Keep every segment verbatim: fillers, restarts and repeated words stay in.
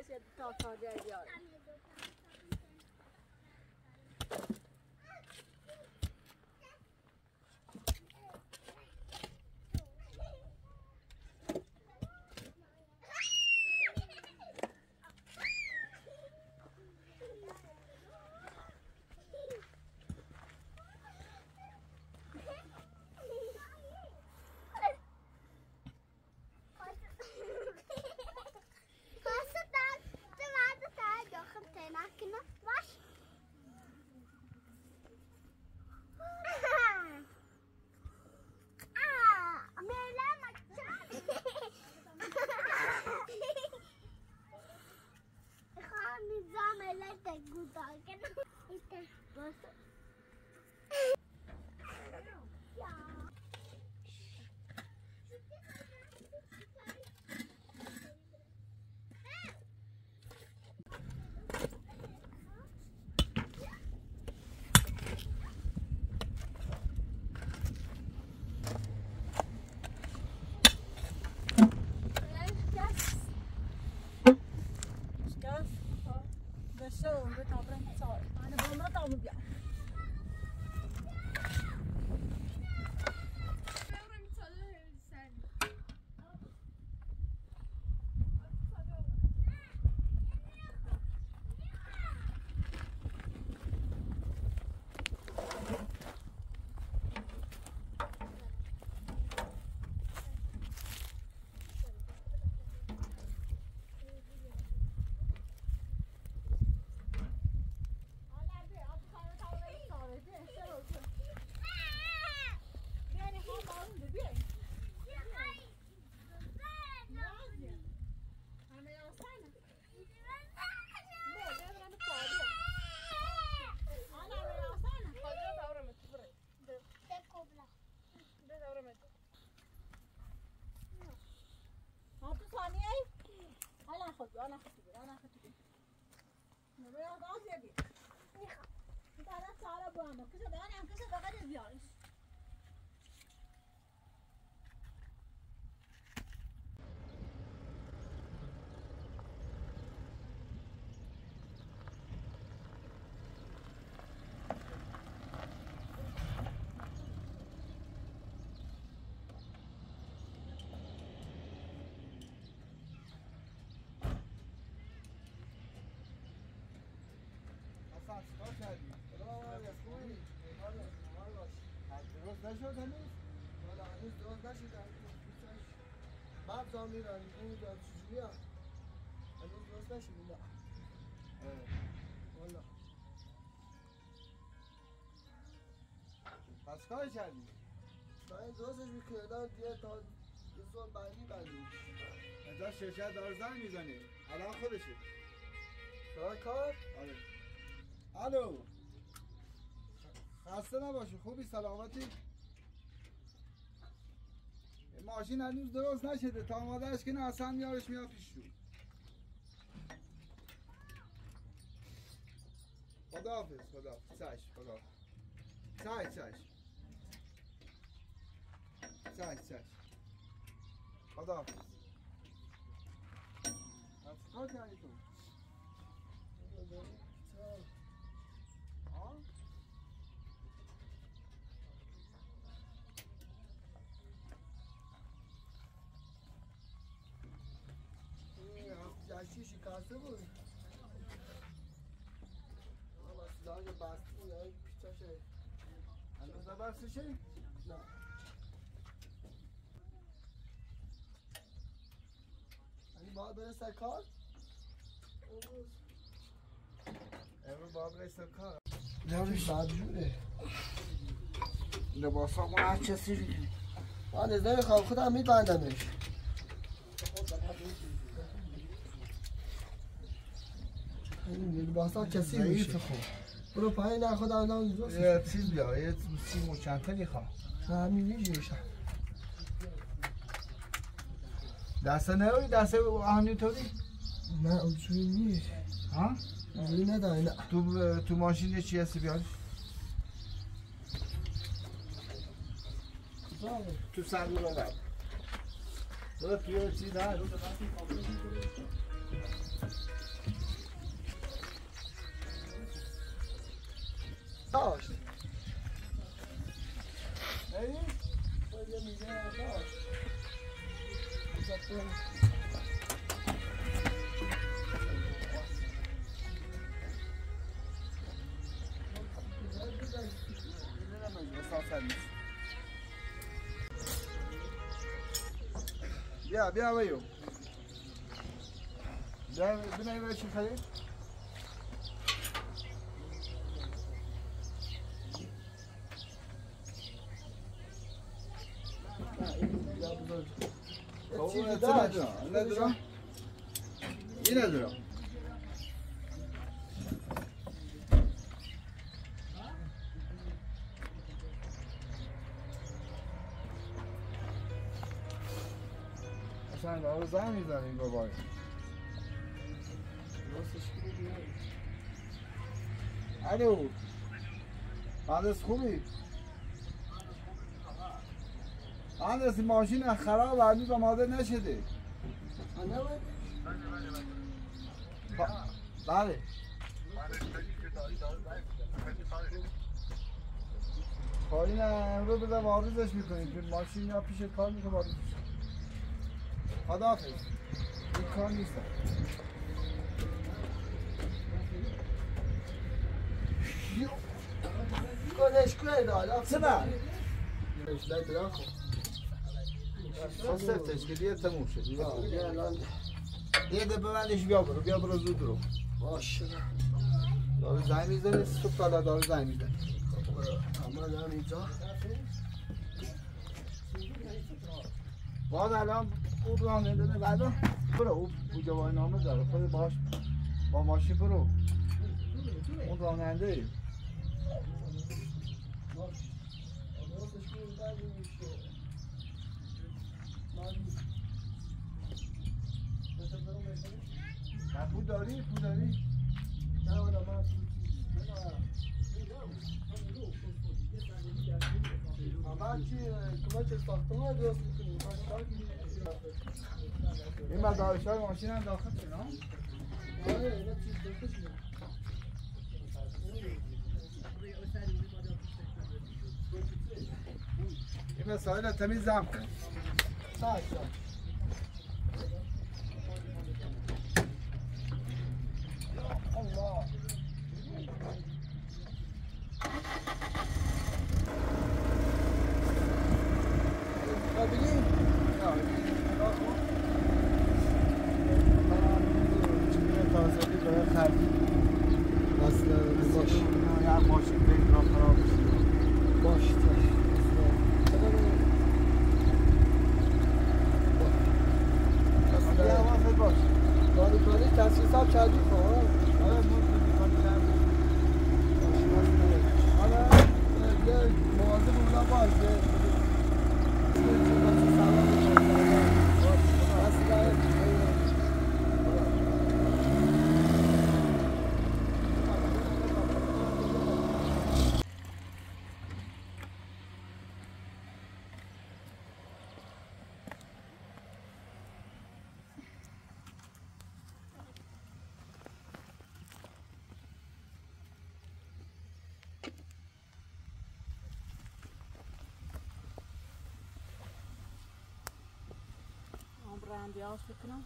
کسی تا تا بیار Zo, we gaan brengen het al. En dan gaan we het allemaal bij. أنا أخذت أنا أخذت نبي أخذ أبي أنت أنا صار بوامك كذا أنا عم كذا بقدر بيعيش نشد هنوز؟ والا هنوز درست نشد مغزا میرن اون داد چجوری هم هنوز درست نشد نه والا پس کار کردی؟ من درستش میکردم دیگه تا یه سال بندی بندی اینجا شرکت داره زنگ میزنی الان خودشه کار کار؟ آره الو خسته نباشی خوبی سلامتی؟ ماشین هنوز درست نشده تا آمادهش که نه اصلا میارش میاد پیش رو خداحافظ خداحافظ چشم خداحافظ چشم چشم چشم چشم خداحافظ از کار کردی تو؟ ها؟ جشی شکسته بود اما سلاح بستی یا پیچاشه هنوز نبستشه؟ نه یعنی باید بره سر کار؟ امروز باید بره سر کار لبش بدجوره لباس ها ما هر کسی رو من از نمیخوام خودم میبندمش این لباس ها کسی میشه برو پایین نه خودم نام درست یه چیز بیا یه سی مچنتنی خواه نه همین میجوشم دسته نروی دسته آهنی توری؟ نه اونجوری نیست ها؟ اونجوری نداره نه تو تو ماشین چی هستی بیارش؟ تو صندوق رو برد برو توی چیز هست داشت ای باید میگه داشت بیا بیا بایو بیا بینایی برای چی خرید؟ چیزی چه داشت ندارم ندارم این ندارم اصلا داره زن میزنه این بابای الو مهندس خوبی؟ مهندس ماشین خراب هنوز آماده نشده بله پایین امرو بذار واردش میکنیم که ماشین یا پیش کار میکنه واردش خداحافظ این کار نیستم کنش کنه دادا چه نه؟ اشلای درم خب خواستفتش که دیگه تموم شد بیا الان یه ده ببندش بیا برو بیا برو زود رو باشه داره زنگ میزنی صبح تا داره زنگ میزنی اما دارم اینجا باز الان او راننده نه بعدا برو او او جوای نامه داره خود باش با ماشین برو اون راننده نه پول داری؟ پول داری؟ نه والا من اما چی کمک ساختمان درست میکنیم این مدارش های ماشین هم داخل شد ها؟ آره اینا چیز درست شده این مسائل تمیز زم کن ساعت ساعت الله ببینیم تازگی باید خرید باشه یا ماشین بگیر را خراب شد باشه یه حواست باش کاری کنی تصویر ساب کردی خب آره مطمئن کنی کردی حالا یه مواظب بودم باشه براندی آش بکنم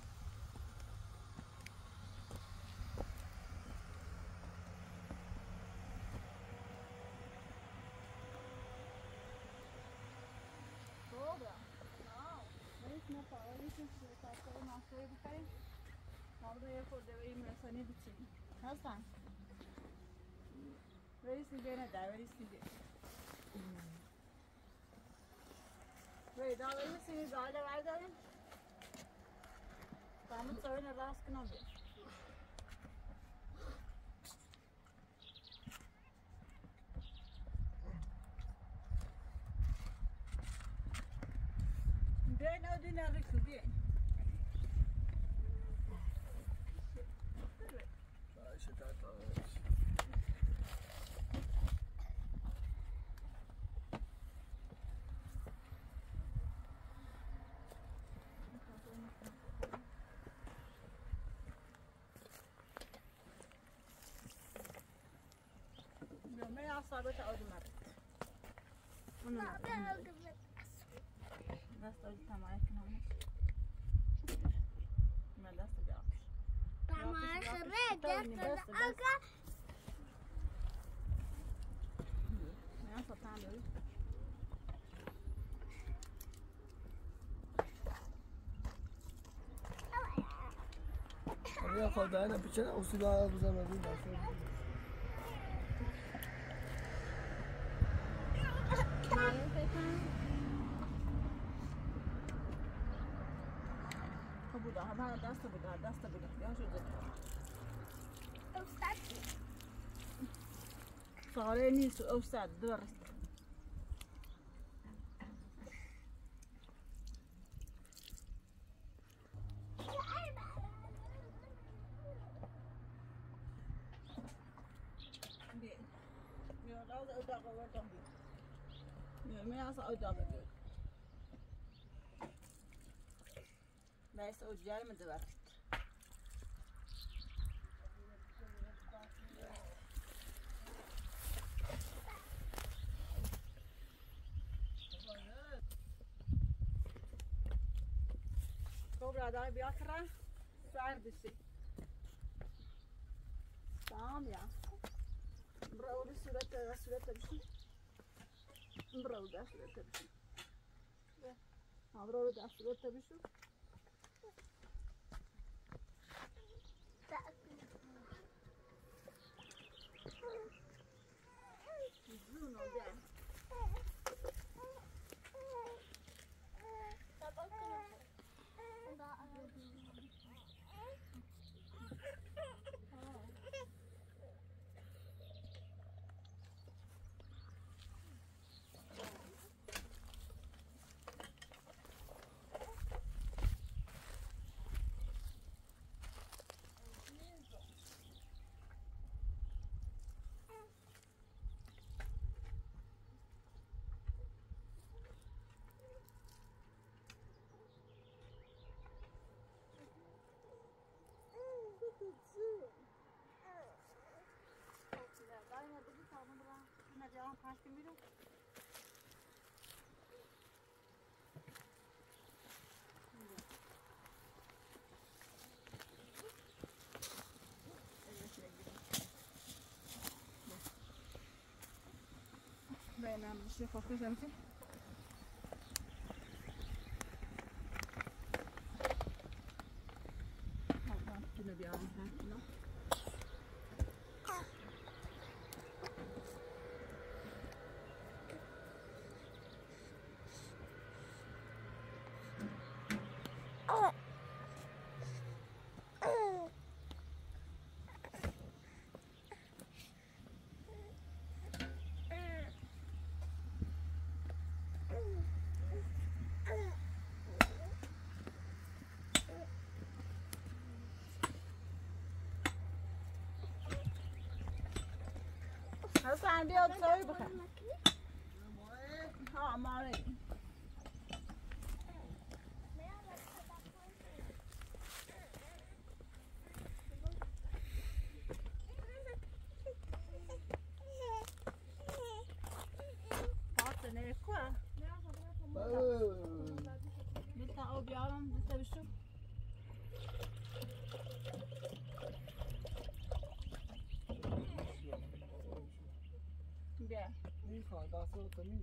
نه پاوری که ساعت ناشته بخوریم مورد یه خورده به این رسانی بچینیم هستن رئیس میگه نه در رئیس میگه رئیس داوری میسینی زایده برداریم فهمت سوین راست کنم بید بیاین او دین ریکو بیاین ثابت أودي مرة أنا دست أودي تمايك نامش ما دست بيعرفش تمايك خريج دست أوكا ما ينفع تعمل يا خدا أنا بتشنا أوصلها بزمانين داخل خبودا هذا دست بده دست بده يا شو ده أوستاد صاري نيس أوستاد درست بس أوجال مدبرت كبرى داي بياكره سعر بسي تمام يا مراودي سورة سورة بسي مراودي سورة بسي مراودي سورة بسي بين الشيخ وخوش أمتي هذا كنا بيعملها كنا هسه عم بيقعد تسوي بخير ها ماري فاطمه كوا بنتا او بيعلم بنتا بشوف بیا میخواد دست رو تمیز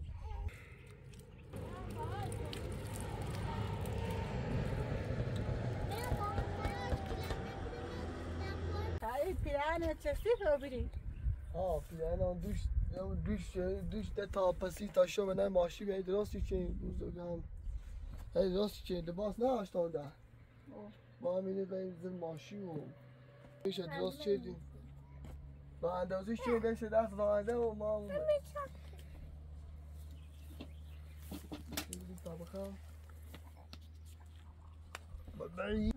تایی پیرانه چستی رو بری ها پیرانه دوش دوش دوش ده تا پسی تا شو بنای ماشی بیاید راستی چه بزرگ هم هی راستی چه لباس نه اشتانده ما همینه باید زیر ماشی و میشه راست چه دیم با اندازش چه بشه دست راننده و ما اون بگیریم تا بخوام ببری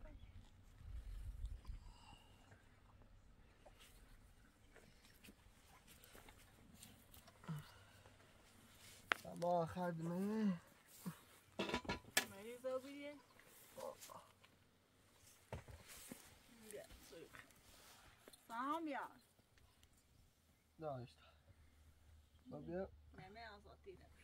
ما خدمه مریض رو بیدیم سام یا داشت بیا نمه آزادی ده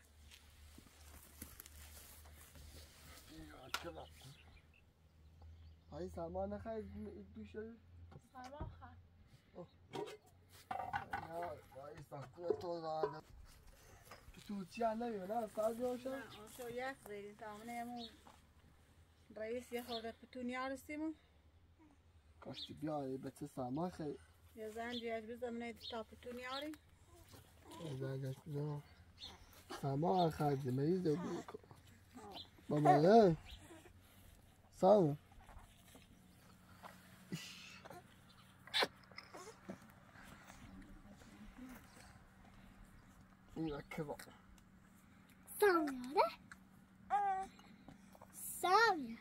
های سامان نخواهی دوش داری؟ سلام خواهد نه های سخته تو دارم تو چی هم نمیم نه سال بیاشم؟ نه آشو یک زیدی تامنه امون رئیس یه خورده پتونی آرستیمون کاشتی بیایی به چه سامان خیلی یه زنجیش بزمونه تا پتونی آریم زنجش بزنم سامان خرجی مریض بود بابا نه سامان این که با سامیاره سامیاره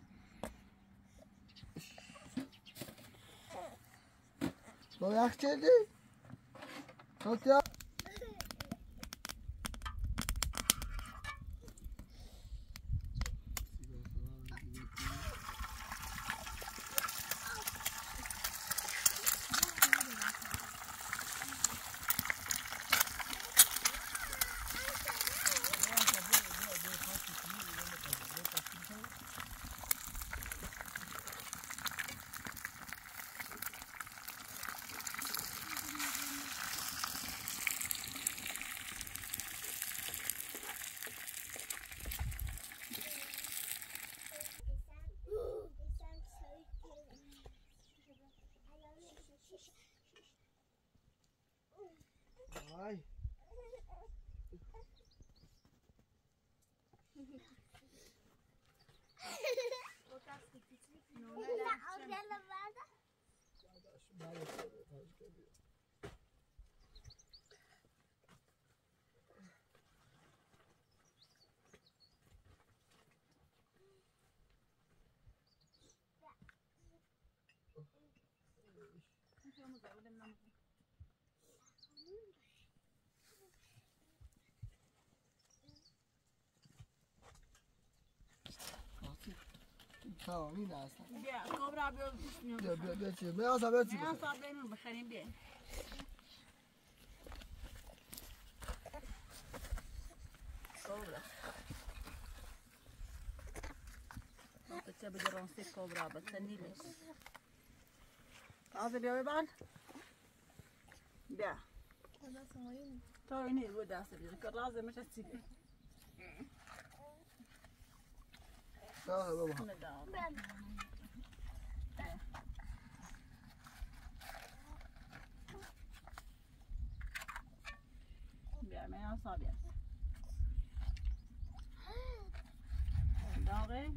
با یخ چردی؟ خاطر Ay. Tamam yine aslan. بیا کابرا بیا پیش میام بیا بیا بیا چیه بیا aslan بیا چیه نه صاحب بینون بخریم بیا کابرا بچه بده رانسی کابرا بچه نیلش تازه بیا ببال بیا تا اینی بود دست بیده که لازم میشه سیگه نه بابا بیا من اصلا بیا داغه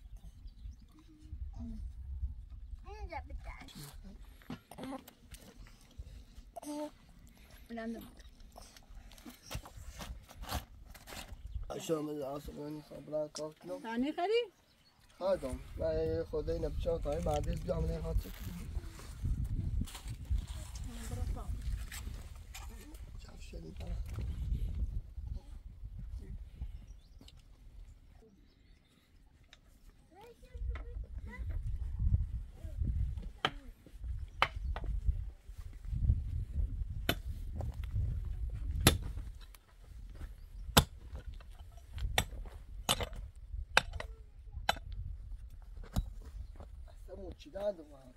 اینجا بده بلندم شامل آسمانی خبران کافت نم تانی خری؟ خواهدم من خدای نبچان خواهی بعدیز جامعه خواهد چکم چف شدیم پرا چی دادم آن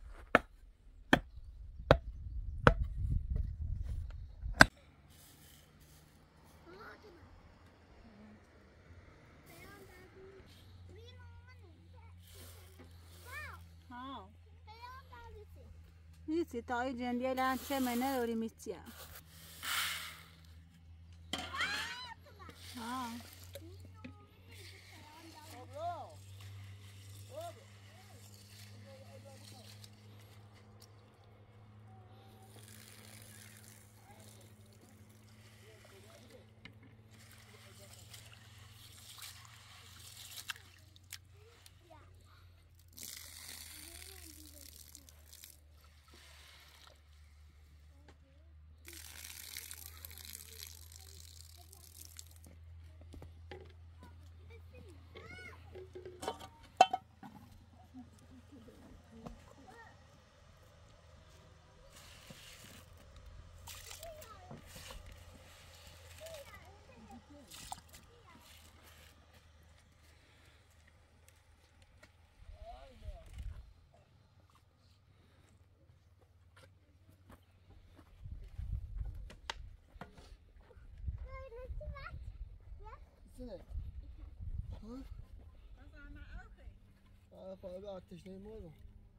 ها نیستی تا ای جندیه لان چه منه دوری میستیا ها فایه به آتش نمیمونم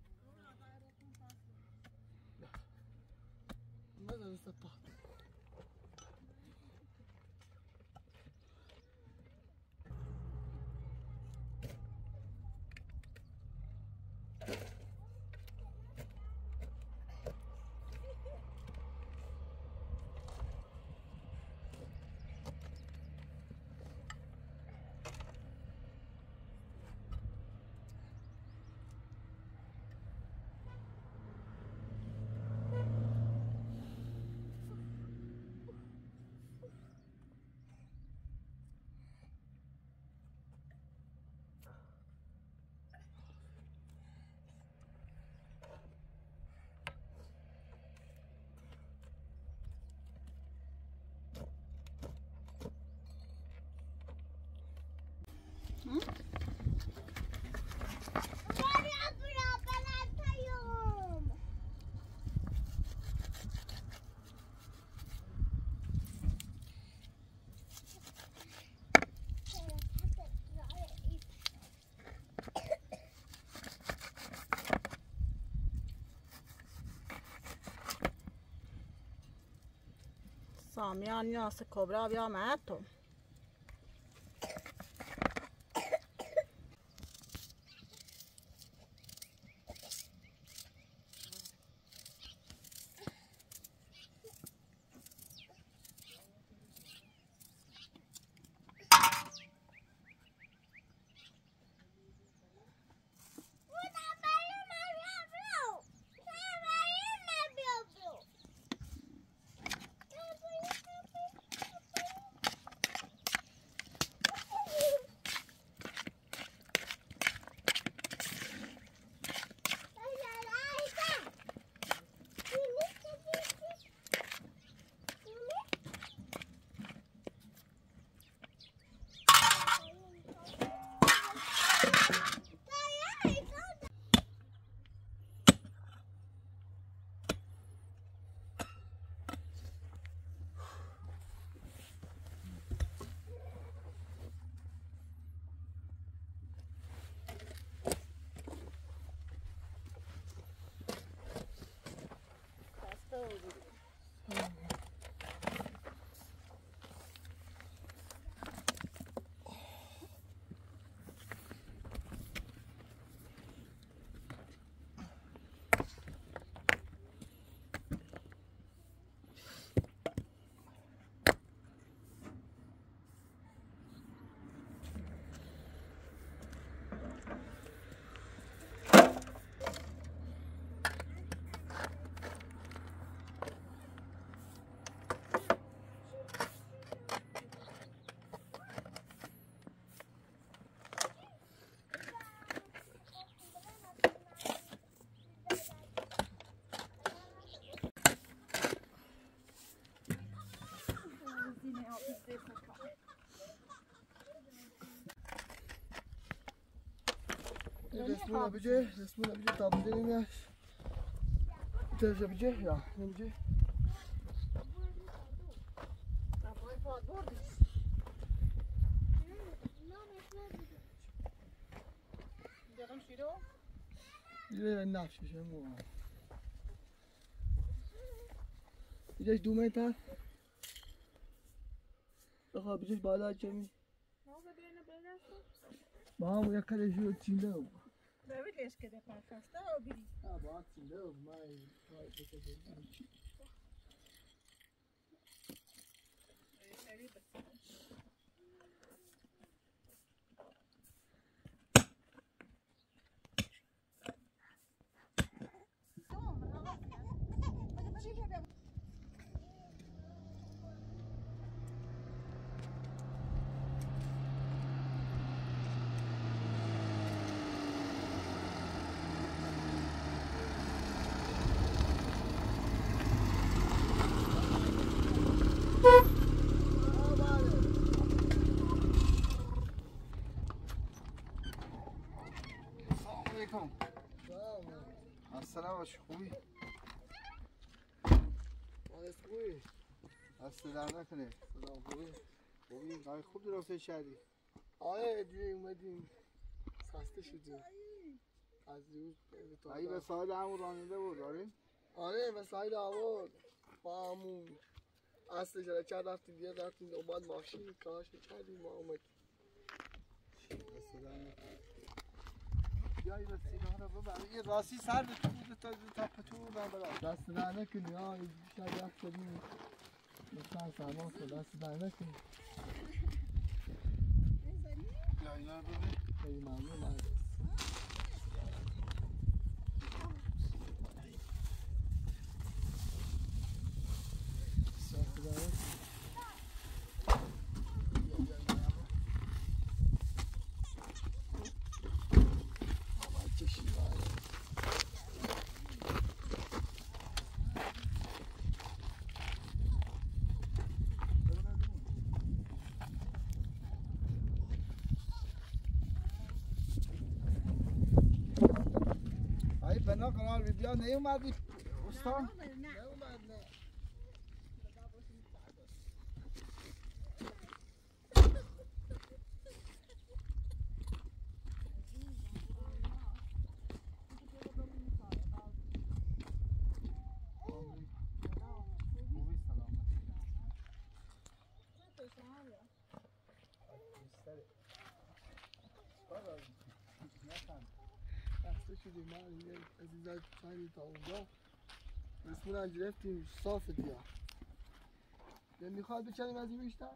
ماذا استطعت سامیان یاس کبرا بیا آمد تو رسمونه بجه رسمونه بجه تابده نمیاش ترجه بجه یا نمیجه یه نفشش همون بجهش دو متر بخواه بجهش بالا کمی با هم یک کلش رو چینده بود ببینیش که ده پرکسته و بیری ها با هم چینده بود ما این کار بکنیم السلام علیکم خوبی؟ آره خوبی؟ دست در نکنه سلام خوبی؟ خوبی؟ نای خوب درسته شدی؟ آره دیگه اومدیم خسته شدیم از روز ای به سایل همون رانیده بود داریم؟ آره به سایل آورد با همون اصل جلکه رفتیم دیگه رفتیم دنبال ماشین کاش کردیم ما اومد بیایی به سیگار رو ببر این راستی سر به تو بود تا تا پتو ببر دست در نکنی ها این بیشتر وقت شدیم مثلا سرما شد دست در نکنی یا اینا رو ببین خیلی ممنون از دست در نکنی ای بنا کنار بی بیا نیومدی استان نه اومد نه خسته شدیم ما دیگه عزیزای چندی تا اونجا رسمون گرفتیم صاف دیگه یه میخواد بچنیم از این بیشتر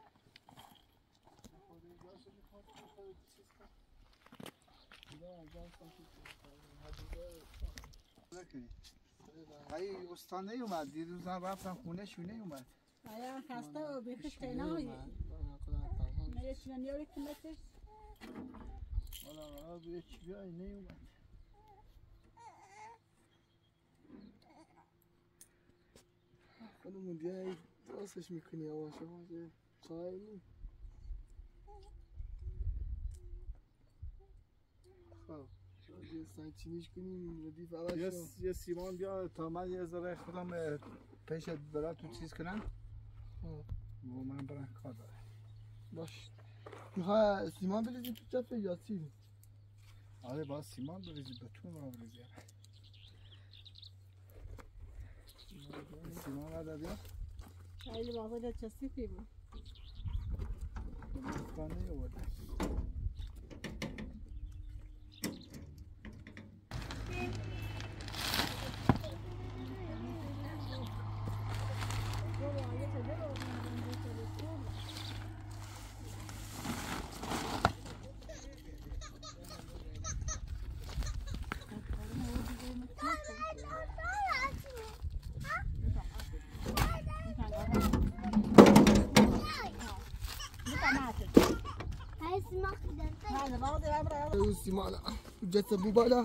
ای استان نیومد دیروزم رفتم خونه شو نیومد آیا خسته و بیخش تینایی میره چیمن یاری کنتش حالا قرار بوده چی بیایی نیومد خودمون دیگه درستش میکنی یواش یواش چای نیم خب یه سنچینیش کنیم ردیف عوض شو یه سیمان بیا تا من یه ذره خودم پیشت برای تو چیز کنم و من برم کار داره باش میخواه سیمان بریزی تو جفه یا سیم؟ آره باید سیمان بریزی بتون رو بریزی سیمان بده بیا خیلی باقی ده چسیفی بود استان نیورده سیمان جت بو بالا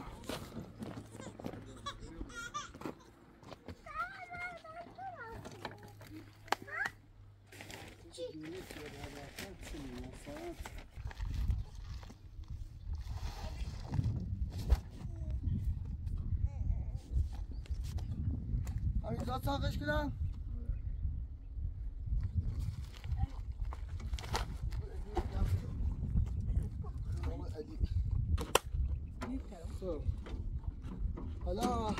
همینجا ساقش کنم حالا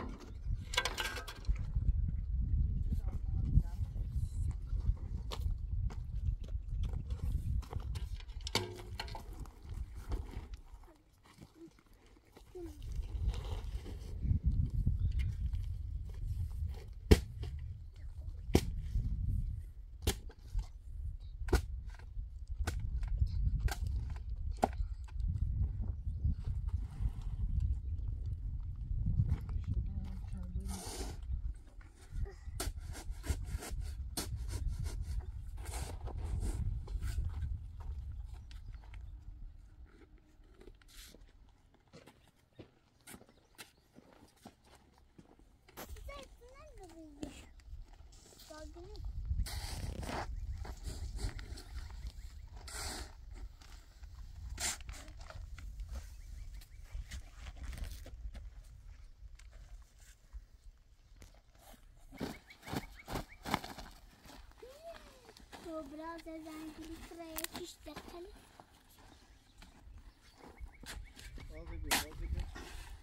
Dobra, zezębili które jakieś dekali. آزگی آزگی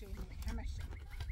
همشه همشه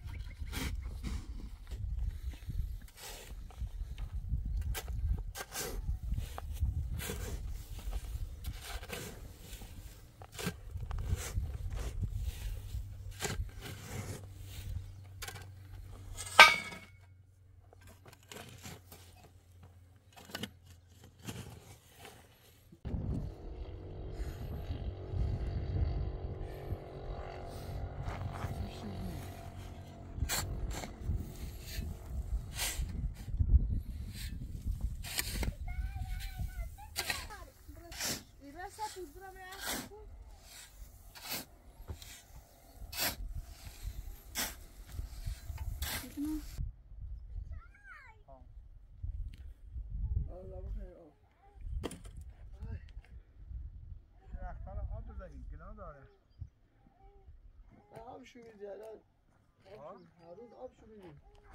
آب شو میدی الان هر روز آب شو میدی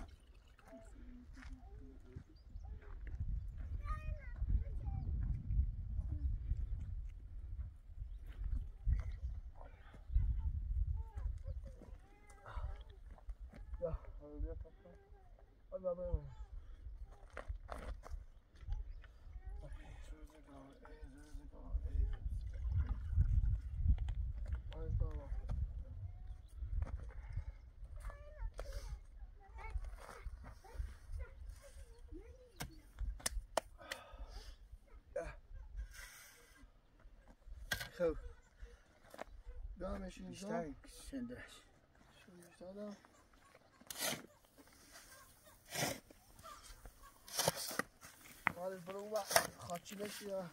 یا حالا بیا تا حالا بیا خب بیا میشین بیشتر شندش بیشتر دارم مالش برو اون خاچی بشی یا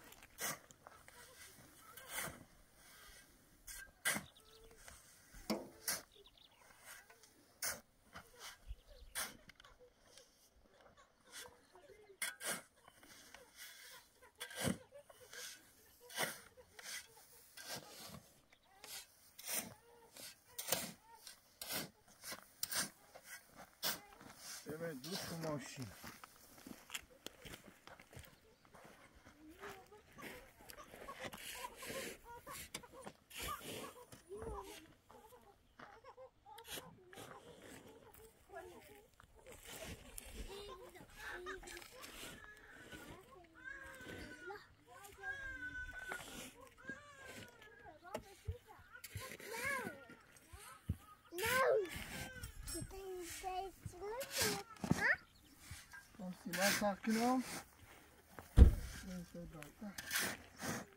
ببین دو تو ماشین سیمان ساکنم.